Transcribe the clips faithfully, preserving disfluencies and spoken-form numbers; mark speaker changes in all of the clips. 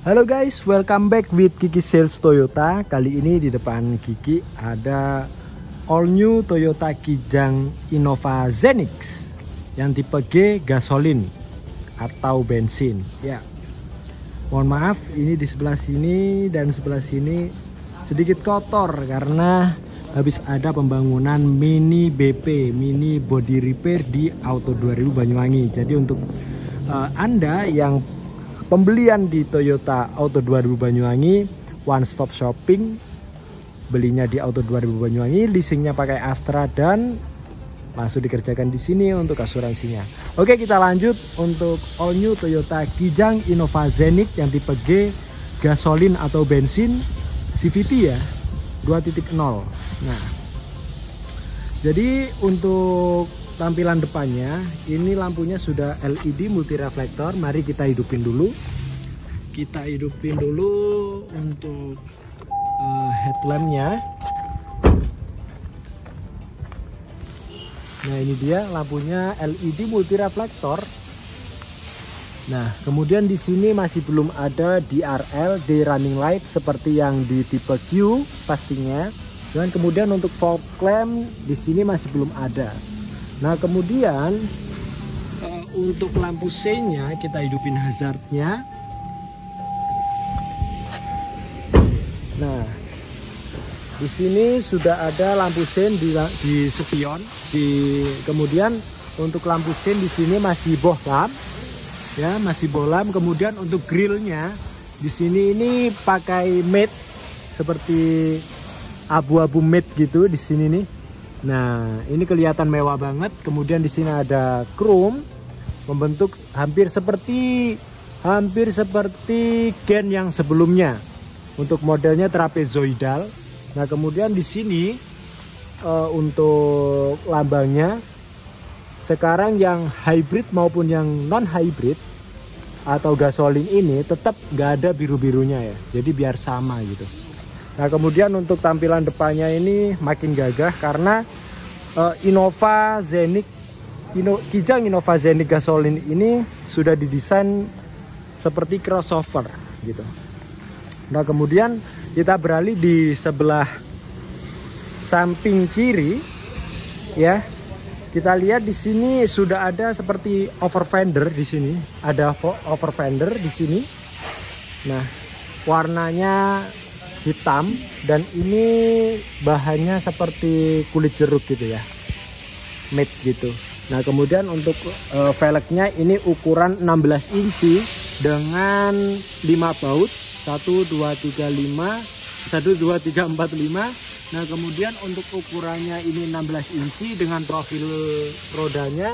Speaker 1: Halo guys, welcome back with Kiki Sales Toyota. Kali ini di depan Kiki ada all new Toyota Kijang Innova Zenix yang tipe G gasolin atau bensin. Ya, mohon maaf, ini di sebelah sini dan sebelah sini sedikit kotor karena habis ada pembangunan mini B P, mini body repair di Auto dua ribu Banyuwangi. Jadi untuk uh, Anda yang pembelian di Toyota Auto dua ribu Banyuwangi, one stop shopping, belinya di Auto dua ribu Banyuwangi, leasingnya pakai Astra dan langsung dikerjakan di sini untuk asuransinya. Oke, kita lanjut untuk all new Toyota Kijang Innova Zenix yang tipe G gasolin atau bensin C V T ya, dua titik nol. Nah, jadi untuk tampilan depannya ini lampunya sudah L E D multi reflektor. Mari kita hidupin dulu. Kita hidupin dulu untuk uh, headlampnya. Nah, ini dia lampunya L E D multi reflektor. Nah, kemudian di sini masih belum ada D R L, day running light seperti yang di tipe Q pastinya. Dan kemudian untuk fog lamp di sini masih belum ada. Nah, kemudian uh, untuk lampu seinnya kita hidupin hazardnya. Nah, di sini sudah ada lampu sein di, di spion. Di kemudian untuk lampu sein di sini masih bohlam, ya masih bohlam. Kemudian untuk grillnya di sini ini pakai matte seperti abu-abu matte gitu di sini nih. Nah, ini kelihatan mewah banget. Kemudian di sini ada chrome membentuk hampir seperti hampir seperti gen yang sebelumnya. Untuk modelnya trapezoidal. Nah, kemudian di sini uh, untuk lambangnya sekarang yang hybrid maupun yang non hybrid atau gasolin ini tetap nggak ada biru-birunya ya. Jadi biar sama gitu. Nah, kemudian untuk tampilan depannya ini makin gagah karena uh, Innova Zenix, Inno, Kijang Innova Zenix gasolin ini sudah didesain seperti crossover gitu. Nah, kemudian kita beralih di sebelah samping kiri ya. Kita lihat di sini sudah ada seperti over fender di sini, ada over fender di sini. Nah, warnanya hitam dan ini bahannya seperti kulit jeruk gitu ya, matte gitu. Nah, kemudian untuk uh, velgnya ini ukuran enam belas inci dengan lima baut, satu dua tiga lima, satu dua tiga empat lima. Nah, kemudian untuk ukurannya ini enam belas inci dengan profil rodanya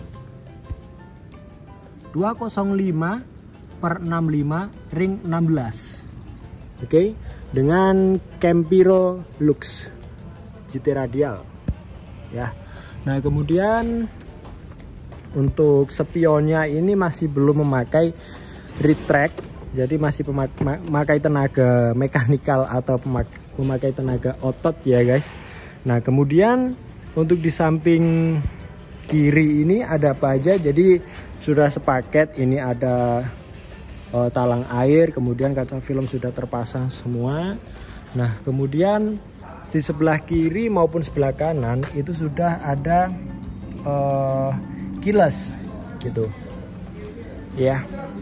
Speaker 1: dua nol lima per enam puluh lima ring enam belas. Oke, okay? Dengan Campiro Lux G T radial ya. Nah, kemudian untuk spionnya ini masih belum memakai retract, jadi masih memakai tenaga mekanikal atau memakai tenaga otot ya guys. Nah, kemudian untuk di samping kiri ini ada apa aja? Jadi sudah sepaket, ini ada Uh, talang air, kemudian kaca film sudah terpasang semua. Nah, kemudian di sebelah kiri maupun sebelah kanan itu sudah ada uh, kilas gitu ya.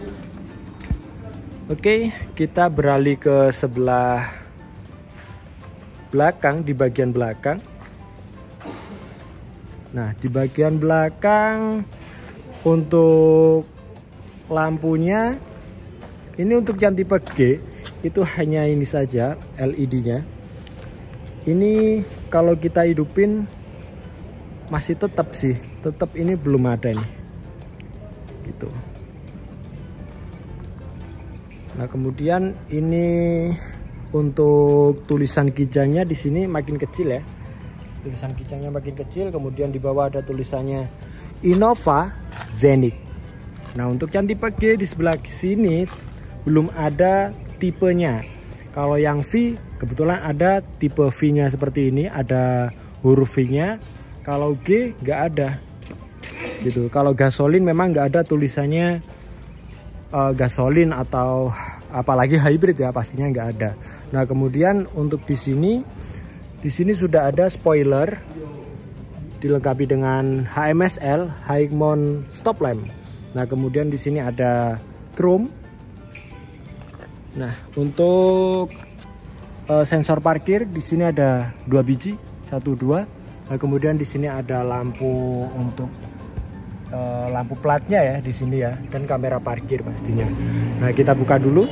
Speaker 1: Oke, kita beralih ke sebelah belakang, di bagian belakang. Nah, di bagian belakang untuk lampunya ini untuk yang tipe G itu hanya ini saja L E D-nya. Ini kalau kita hidupin masih tetap sih, tetap ini belum ada nih. Gitu. Nah, kemudian ini untuk tulisan Kijangnya di sini makin kecil ya. Tulisan Kijangnya makin kecil, kemudian di bawah ada tulisannya Innova Zenix. Nah, untuk yang tipe G di sebelah sini belum ada tipenya. Kalau yang V kebetulan ada tipe V-nya seperti ini, ada huruf V-nya. Kalau G nggak ada gitu. Kalau gasolin memang nggak ada tulisannya uh, gasolin atau apalagi hybrid ya, pastinya nggak ada. Nah kemudian untuk di sini, di sini sudah ada spoiler, dilengkapi dengan H M S L, High Mount Stop Lamp. Nah kemudian di sini ada chrome. Nah untuk uh, sensor parkir di sini ada dua biji, satu dua. Nah kemudian di sini ada lampu untuk uh, lampu platnya ya di sini ya, dan kamera parkir pastinya. Nah kita buka dulu.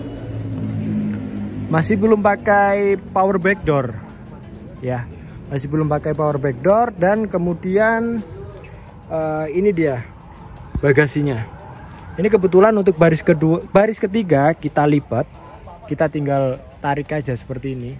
Speaker 1: Masih belum pakai power back door ya, masih belum pakai power back door. Dan kemudian uh, ini dia bagasinya. Ini kebetulan untuk baris kedua, baris ketiga kita lipat, kita tinggal tarik aja seperti ini.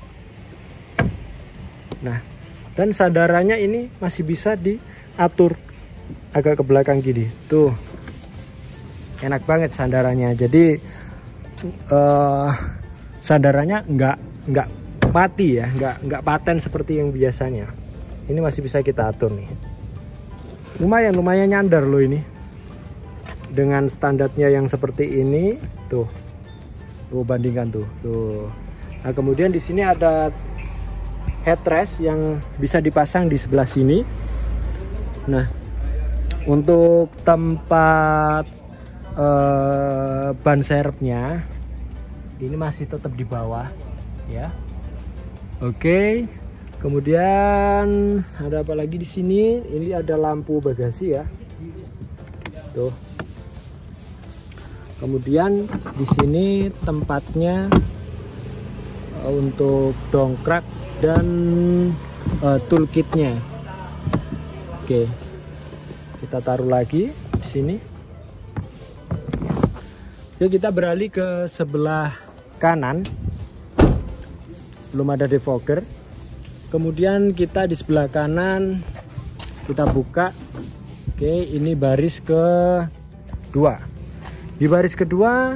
Speaker 1: Nah, dan sandarannya ini masih bisa diatur agak ke belakang gini. Tuh, enak banget sandarannya. Jadi uh, sandarannya nggak nggak mati ya, nggak nggak paten seperti yang biasanya. Ini masih bisa kita atur nih. Lumayan lumayan nyandar loh ini. Dengan standarnya yang seperti ini, tuh, tuh bandingkan tuh, tuh. Nah kemudian di sini ada headrest yang bisa dipasang di sebelah sini. Nah untuk tempat uh, ban serepnya ini masih tetap di bawah, ya. Oke, kemudian ada apa lagi di sini? Ini ada lampu bagasi ya, tuh. Kemudian di sini tempatnya untuk dongkrak dan uh, toolkitnya. Oke, kita taruh lagi di sini. Jadi kita beralih ke sebelah kanan. Belum ada defogger. Kemudian kita di sebelah kanan kita buka. Oke, ini baris kedua. Di baris kedua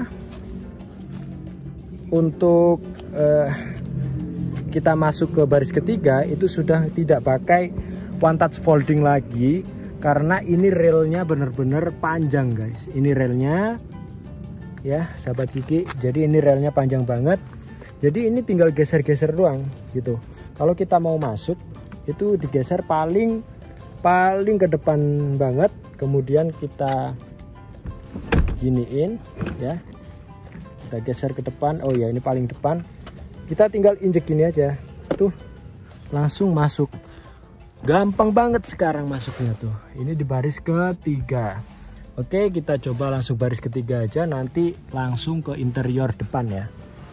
Speaker 1: untuk uh, kita masuk ke baris ketiga itu sudah tidak pakai one touch folding lagi, karena ini relnya benar-benar panjang guys. Ini relnya ya sahabat Kiki, jadi ini relnya panjang banget. Jadi ini tinggal geser-geser doang gitu. Kalau kita mau masuk itu digeser paling paling ke depan banget, kemudian kita giniin ya, kita geser ke depan. Oh ya ini paling depan, kita tinggal injek gini aja tuh, langsung masuk. Gampang banget sekarang masuknya tuh. Ini di baris ketiga. Oke, kita coba langsung baris ketiga aja, nanti langsung ke interior depan ya.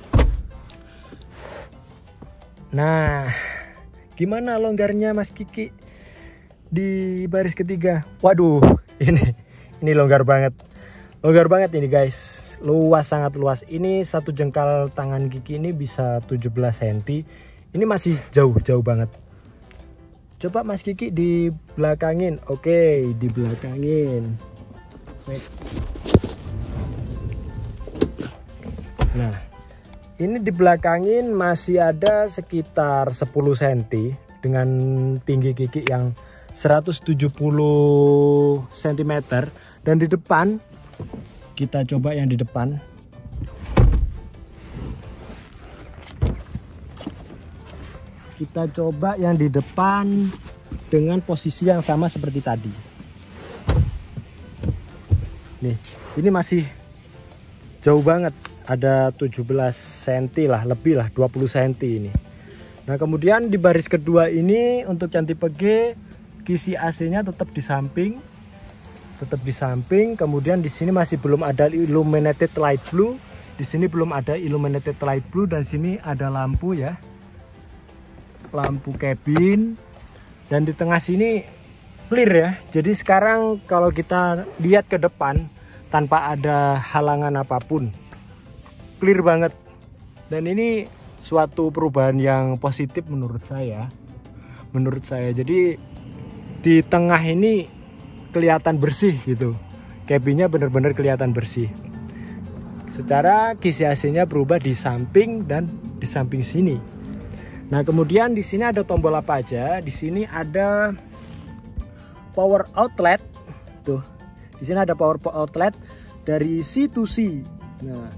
Speaker 1: Nah gimana longgarnya Mas Kiki di baris ketiga? Waduh, ini ini longgar banget. Longgar banget ini guys, luas, sangat luas. Ini satu jengkal tangan Kiki ini bisa tujuh belas sentimeter. Ini masih jauh-jauh banget. Coba Mas Kiki di belakangin. Oke, di belakangin. Nah, ini di belakangin masih ada sekitar sepuluh sentimeter dengan tinggi Kiki yang seratus tujuh puluh sentimeter. Dan di depan, kita coba yang di depan. Kita coba yang di depan dengan posisi yang sama seperti tadi. Nih, ini masih jauh banget. Ada tujuh belas sentimeter lah, lebih lah, dua puluh sentimeter ini. Nah, kemudian di baris kedua ini untuk yang tipe G, kisi A C-nya tetap di samping. Tetap di samping. Kemudian di sini masih belum ada illuminated light blue. Di sini belum ada illuminated light blue, dan sini ada lampu ya, lampu cabin. Dan di tengah sini clear ya. Jadi sekarang kalau kita lihat ke depan tanpa ada halangan apapun, clear banget. Dan ini suatu perubahan yang positif menurut saya. Menurut saya. Jadi di tengah ini kelihatan bersih gitu. Cabinnya benar-benar kelihatan bersih. Secara kisi A C-nya berubah di samping dan di samping sini. Nah, kemudian di sini ada tombol apa aja? Di sini ada power outlet. Tuh. Di sini ada power outlet dari C to C. Nah,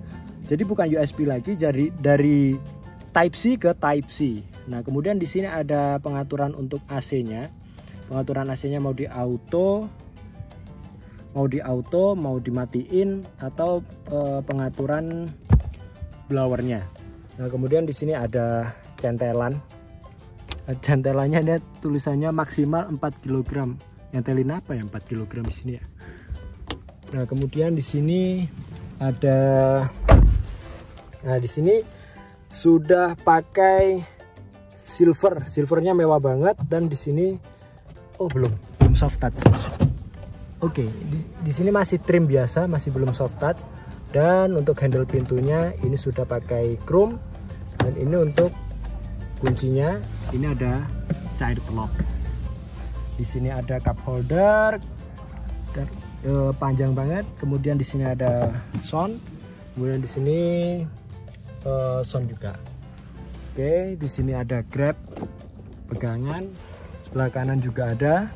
Speaker 1: Jadi bukan U S B lagi, jadi dari Type C ke Type C. Nah, kemudian di sini ada pengaturan untuk A C-nya. Pengaturan A C-nya mau di auto, mau di auto, mau dimatiin, atau e, pengaturan blowernya. Nah, kemudian di sini ada centelan. Centelannya ada tulisannya maksimal empat kilogram. Nyetelin apa ya empat kilogram di sini ya? Nah, kemudian di sini ada, nah di sini sudah pakai silver, silvernya mewah banget, dan di sini oh belum belum soft touch. Oke, di, di sini masih trim biasa, masih belum soft touch, dan untuk handle pintunya ini sudah pakai chrome, dan ini untuk kuncinya ini ada child lock. Di sini ada cup holder dan eh, panjang banget. Kemudian di sini ada sound. Kemudian di sini eh, sound juga. Oke, di sini ada grab pegangan. Sebelah kanan juga ada.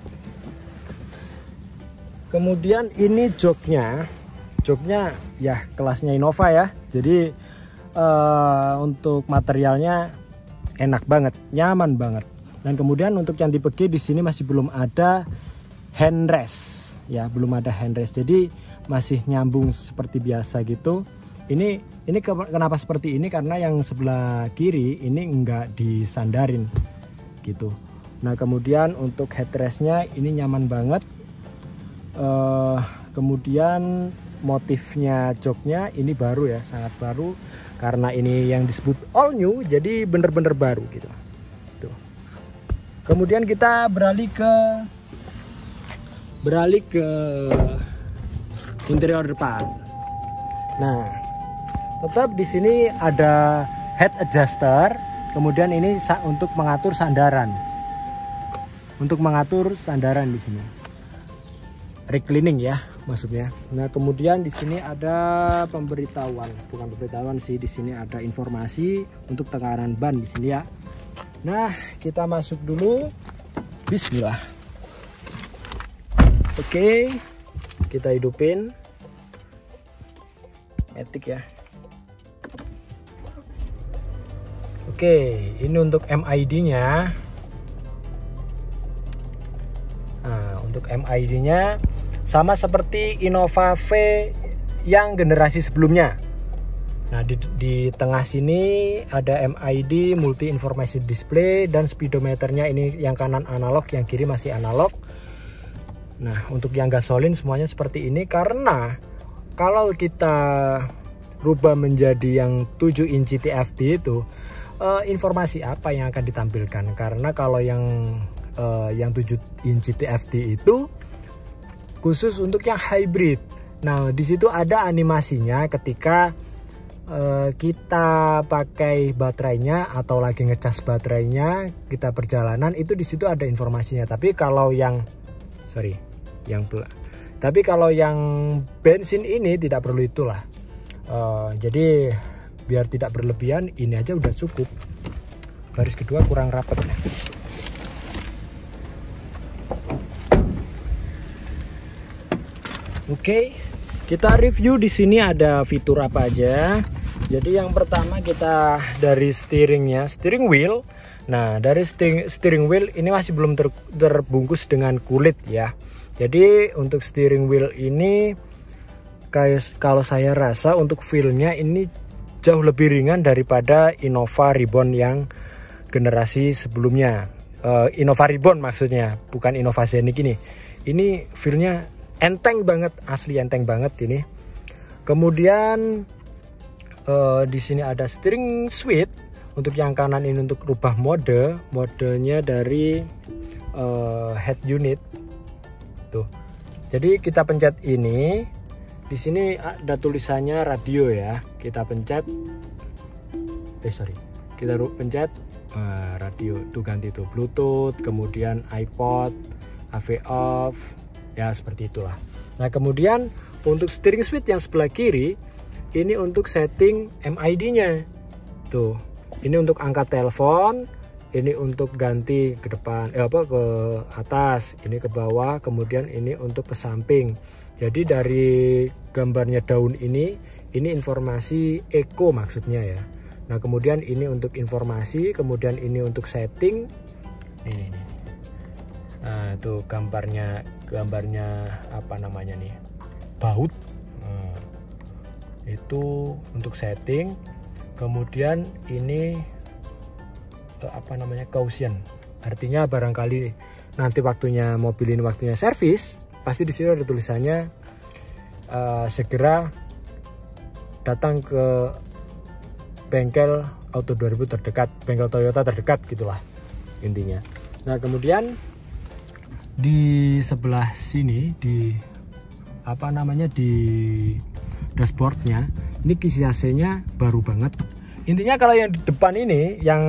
Speaker 1: Kemudian ini joknya, joknya ya kelasnya Innova ya. Jadi eh, untuk materialnya enak banget, nyaman banget. Dan kemudian untuk yang tipe G di sini masih belum ada handrest ya, belum ada handrest. Jadi masih nyambung seperti biasa gitu. Ini ini kenapa seperti ini? Karena yang sebelah kiri ini enggak disandarin gitu. Nah, kemudian untuk headrestnya ini nyaman banget. Uh, kemudian motifnya joknya ini baru ya, sangat baru. Karena ini yang disebut all new, jadi bener-bener baru gitu. Tuh. Kemudian kita beralih ke beralih ke interior depan. Nah, tetap di sini ada head adjuster. Kemudian ini untuk mengatur sandaran. Untuk mengatur sandaran di sini. Reclining ya maksudnya. Nah, kemudian di sini ada pemberitahuan, bukan pemberitahuan sih, di sini ada informasi untuk tekanan ban di sini ya. Nah, kita masuk dulu. Bismillah. Oke, kita hidupin. Etik ya. Oke, ini untuk M I D-nya. Nah, untuk M I D-nya sama seperti Innova V yang generasi sebelumnya. Nah, di, di tengah sini ada M I D, multi information display, dan speedometernya ini yang kanan analog, yang kiri masih analog. Nah, untuk yang gasolin semuanya seperti ini, karena kalau kita rubah menjadi yang tujuh inci T F T itu, uh, informasi apa yang akan ditampilkan? Karena kalau yang uh, yang tujuh inci T F T itu khusus untuk yang hybrid. Nah, di situ ada animasinya ketika uh, kita pakai baterainya atau lagi ngecas baterainya, kita perjalanan itu di situ ada informasinya. Tapi kalau yang sorry, yang tapi kalau yang bensin ini tidak perlu itulah. Uh, jadi biar tidak berlebihan, ini aja udah cukup. Garis kedua kurang rapat. Oke, kita review di sini ada fitur apa aja. Jadi yang pertama kita dari steeringnya, steering wheel. Nah, dari steering, steering wheel ini masih belum ter, terbungkus dengan kulit ya. Jadi untuk steering wheel ini kayak kalau saya rasa untuk feel-nya ini jauh lebih ringan daripada Innova Reborn yang generasi sebelumnya. Uh, Innova Reborn maksudnya, bukan Innova Scenic ini. Ini feel-nya enteng banget, asli enteng banget ini. Kemudian uh, di sini ada steering switch. Untuk yang kanan ini untuk rubah mode, modenya dari uh, head unit. Tuh. Jadi kita pencet ini. Di sini ada tulisannya radio ya. Kita pencet. Eh sorry. Kita pencet uh, radio. Tuh ganti tuh Bluetooth, kemudian iPod, A V off. Ya seperti itulah. Nah, kemudian untuk steering switch yang sebelah kiri ini untuk setting M I D-nya. Tuh, ini untuk angkat telepon, ini untuk ganti ke depan, eh apa ke atas, ini ke bawah, kemudian ini untuk ke samping. Jadi dari gambarnya daun ini, Ini informasi eco maksudnya ya. Nah kemudian ini untuk informasi, kemudian ini untuk setting. Ini, ini. Nah itu gambarnya, gambarnya apa namanya nih, baut. Nah, itu untuk setting. Kemudian ini apa namanya, caution. Artinya barangkali nanti waktunya mobil ini waktunya servis, pasti di sini ada tulisannya uh, segera datang ke bengkel Auto dua ribu terdekat, bengkel Toyota terdekat gitulah intinya. Nah kemudian di sebelah sini di apa namanya di dashboardnya ini kisi A C-nya baru banget. Intinya kalau yang di depan ini, yang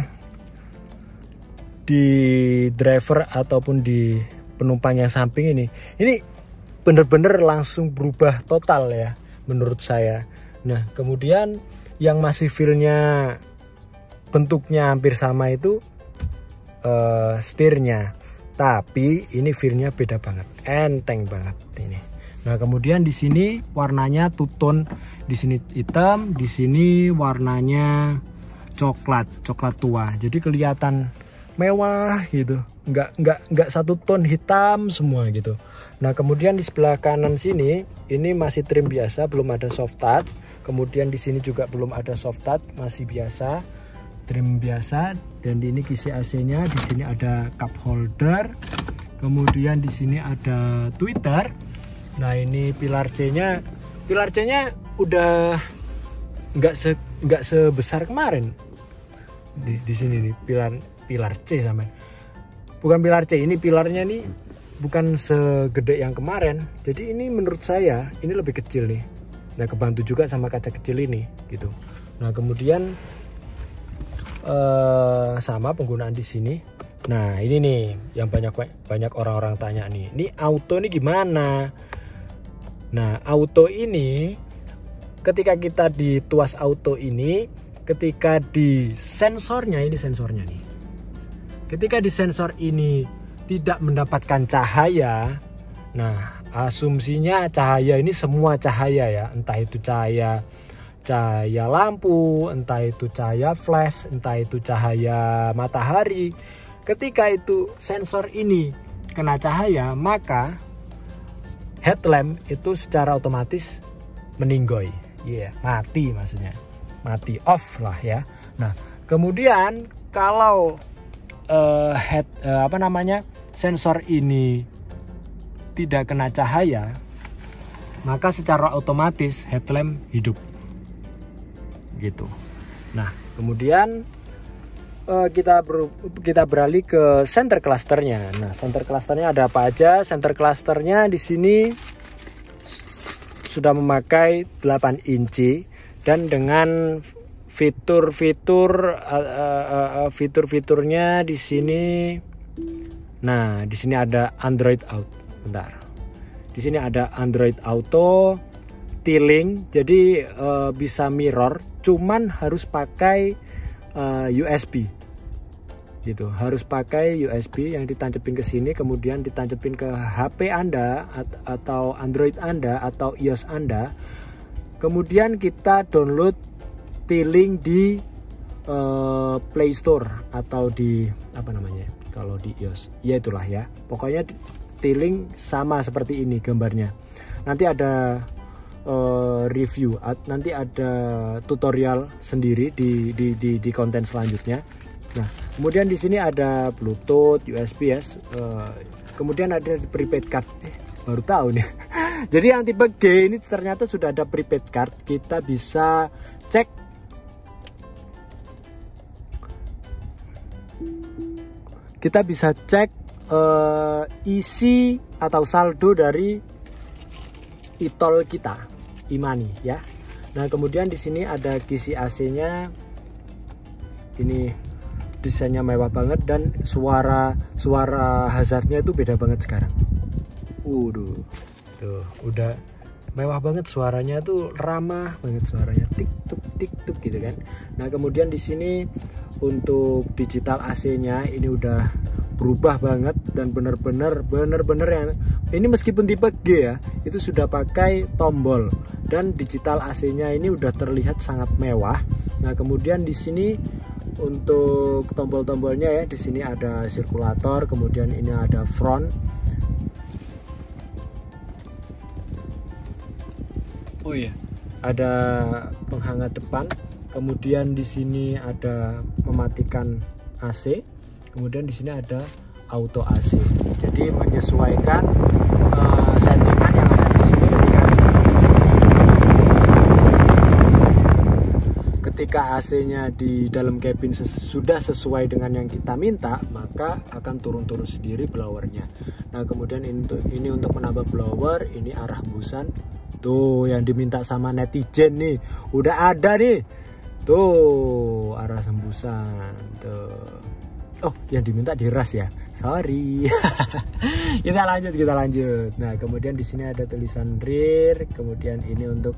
Speaker 1: di driver ataupun di penumpang yang samping ini, ini bener-bener langsung berubah total ya menurut saya. Nah kemudian yang masih feelnya bentuknya hampir sama itu uh, setirnya, tapi ini feelnya beda banget, enteng banget ini. Nah kemudian di sini warnanya two tone, di sini hitam, di sini warnanya coklat, coklat tua. Jadi kelihatan mewah gitu, nggak nggak nggak satu ton hitam semua gitu. Nah kemudian di sebelah kanan sini ini masih trim biasa, belum ada soft touch. Kemudian di sini juga belum ada soft touch, masih biasa, trim biasa. Dan ini kisi A C-nya, di sini ada cup holder. Kemudian di sini ada tweeter. Nah ini pilar C-nya, pilar C-nya udah nggak se nggak sebesar kemarin. Di, di sini nih pilar pilar C sama, bukan pilar C, ini pilarnya nih bukan segede yang kemarin. Jadi ini menurut saya ini lebih kecil nih. Nah kebantu juga sama kaca kecil ini gitu. Nah kemudian eh, sama penggunaan di sini. Nah ini nih yang banyak banyak orang-orang tanya nih, ini auto ini gimana? Nah auto ini ketika kita di tuas auto ini, ketika di sensornya, ini sensornya nih, ketika di sensor ini tidak mendapatkan cahaya, nah asumsinya cahaya ini semua cahaya ya, entah itu cahaya cahaya lampu, entah itu cahaya flash, entah itu cahaya matahari. Ketika itu sensor ini kena cahaya, maka headlamp itu secara otomatis meninggoy, ya yeah, mati maksudnya, mati off lah ya. Nah kemudian kalau Uh, head uh, apa namanya sensor ini tidak kena cahaya, maka secara otomatis headlamp hidup gitu. Nah kemudian uh, kita ber, kita beralih ke center clusternya. Nah center clusternya ada apa aja? Center clusternya di sini sudah memakai delapan inci dan dengan fitur-fitur uh, uh, uh, fitur-fiturnya di sini. Nah, di sini ada Android Auto. Bentar. Di sini ada Android Auto, tiling, jadi uh, bisa mirror, cuman harus pakai uh, U S B. Gitu, harus pakai U S B yang ditancapin ke sini, kemudian ditancapin ke H P Anda atau Android Anda atau iOS Anda. Kemudian kita download tiling di uh, Play Store atau di apa namanya kalau di iOS, ya itulah ya, pokoknya tiling sama seperti ini gambarnya. Nanti ada uh, review, nanti ada tutorial sendiri di di di, di konten selanjutnya. Nah kemudian di sini ada Bluetooth, U S B ya, uh, kemudian ada prepaid card, eh, baru tahu nih. Jadi yang tipe G ini ternyata sudah ada prepaid card, kita bisa cek kita bisa cek uh, isi atau saldo dari e-tol kita, e-money ya. Nah kemudian di sini ada kisi A C-nya, ini desainnya mewah banget dan suara suara hazardnya itu beda banget sekarang. Waduh, tuh udah mewah banget suaranya, tuh ramah banget suaranya, tik tuk tik tuk gitu kan. Nah kemudian di sini untuk digital A C-nya ini udah berubah banget dan bener-bener bener-bener yang ini meskipun tipe G ya, itu sudah pakai tombol. dan digital A C-nya ini udah terlihat sangat mewah. Nah, kemudian di sini untuk tombol-tombolnya ya, di sini ada sirkulator, kemudian ini ada front. Oh iya, ada penghangat depan. Kemudian di sini ada mematikan A C. Kemudian di sini ada auto A C. Jadi menyesuaikan uh, settingan yang ada di sini ketika ketika A C-nya di dalam cabin ses sudah sesuai dengan yang kita minta, maka akan turun-turun sendiri blowernya. Nah, kemudian ini untuk, ini untuk menambah blower, ini arah hembusan. Tuh yang diminta sama netizen nih, udah ada nih. Tuh arah hembusan. Tuh. Oh, yang diminta diras ya. Sorry. kita lanjut, kita lanjut. Nah, kemudian di sini ada tulisan rear, kemudian ini untuk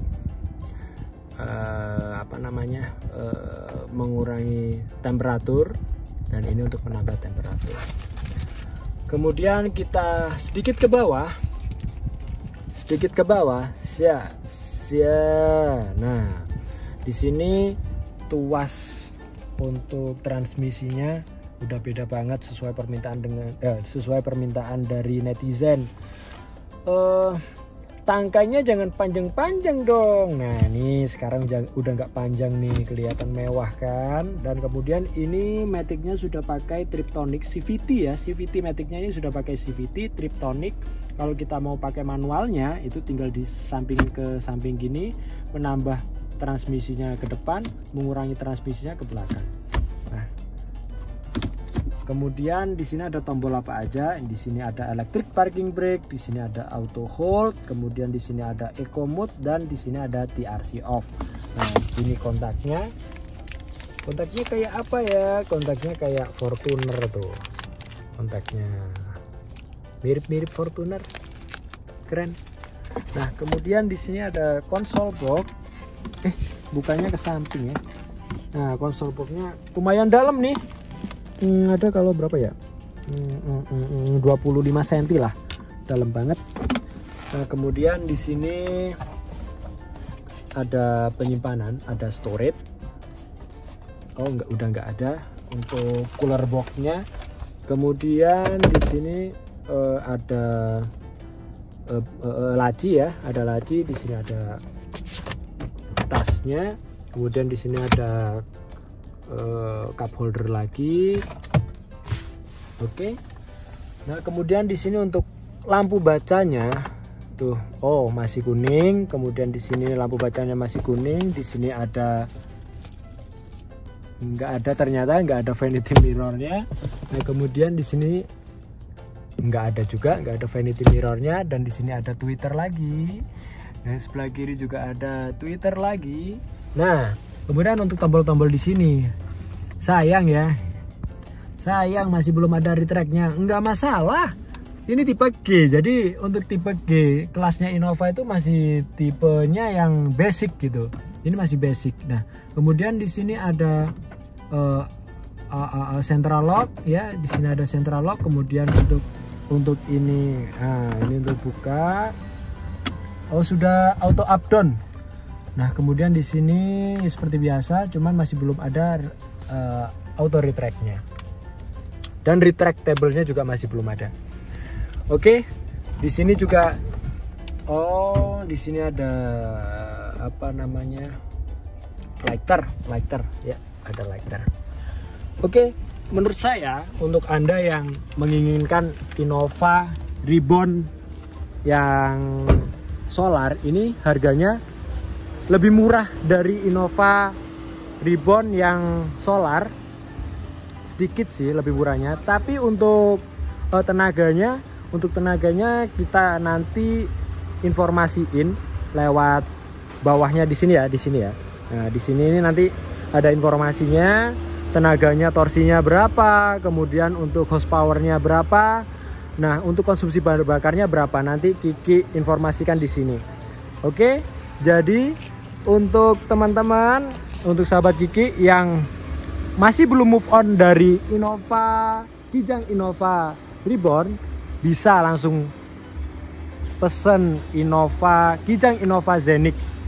Speaker 1: uh, apa namanya? Uh, mengurangi temperatur, dan ini untuk menambah temperatur. Kemudian kita sedikit ke bawah. Sedikit ke bawah. Sia, sia. Nah, di sini tuas untuk transmisinya udah beda banget sesuai permintaan dengan eh, sesuai permintaan dari netizen. Uh, tangkainya jangan panjang-panjang dong. Nah, ini sekarang udah nggak panjang nih, kelihatan mewah kan. Dan kemudian ini maticnya sudah pakai Triptonic C V T ya. C V T maticnya ini sudah pakai C V T Triptonic. Kalau kita mau pakai manualnya, itu tinggal di samping ke samping gini, menambah transmisinya ke depan, mengurangi transmisinya ke belakang. Nah, kemudian di sini ada tombol apa aja? Di sini ada electric parking brake, di sini ada auto hold, kemudian di sini ada eco mode, dan di sini ada T R C off. Nah, ini kontaknya. Kontaknya kayak apa ya? Kontaknya kayak Fortuner tuh. Kontaknya mirip-mirip Fortuner. Keren. Nah, kemudian di sini ada console box. Eh, bukannya ke samping ya. Nah, console box-nya lumayan dalam nih. Hmm, ada kalau berapa ya? Hmm, hmm, hmm, dua puluh lima sentimeter lah. Dalam banget. Nah, kemudian di sini ada penyimpanan, ada storage. Oh, enggak, udah nggak ada untuk cooler box-nya. Kemudian di sini uh, ada uh, uh, laci ya, ada laci. Di sini ada tasnya. Kemudian di sini ada uh, cup holder lagi. Oke. Nah, kemudian di sini untuk lampu bacanya tuh, oh masih kuning. Kemudian di sini lampu bacanya masih kuning. Di sini ada nggak ada, ternyata nggak ada vanity mirrornya. Nah, kemudian di sini nggak ada juga, nggak ada vanity mirrornya. Dan di sini ada tweeter lagi. Nah, sebelah kiri juga ada tweeter lagi. Nah, kemudian untuk tombol-tombol di sini, sayang ya, sayang masih belum ada retract-nya. Nggak masalah, ini tipe G. Jadi untuk tipe G kelasnya Innova itu masih tipenya yang basic gitu. Ini masih basic. Nah, kemudian di sini ada uh, uh, uh, central lock ya. Di sini ada central lock. Kemudian untuk untuk ini, nah ini untuk buka. Oh, sudah auto up down. Nah, kemudian di sini seperti biasa, cuman masih belum ada uh, auto retract-nya. Dan retractable-nya juga masih belum ada. Oke, di sini juga, oh di sini ada apa namanya, lighter, lighter ya, ada lighter. Oke, menurut saya untuk Anda yang menginginkan Innova Reborn yang solar, ini harganya lebih murah dari Innova Reborn yang solar, sedikit sih lebih murahnya. Tapi untuk uh, tenaganya, untuk tenaganya kita nanti informasiin lewat bawahnya di sini ya, di sini ya. Nah, di sini ini nanti ada informasinya, tenaganya, torsinya berapa, kemudian untuk horsepowernya berapa. Nah, untuk konsumsi bahan bakarnya berapa, nanti Kiki informasikan di sini. Oke, jadi untuk teman-teman, untuk sahabat Kiki yang masih belum move on dari Innova Kijang Innova Reborn, bisa langsung pesen Innova Kijang Innova Zenik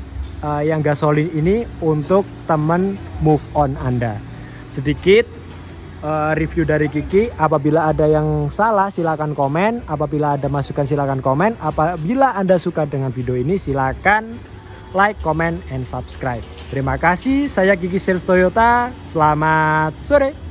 Speaker 1: uh, yang gasolin ini untuk temen move on Anda. Sedikit uh, review dari Kiki. Apabila ada yang salah silakan komen, apabila ada masukan silakan komen. Apabila Anda suka dengan video ini silakan like, comment, and subscribe. Terima kasih. Saya Kiki Sales Toyota. Selamat sore.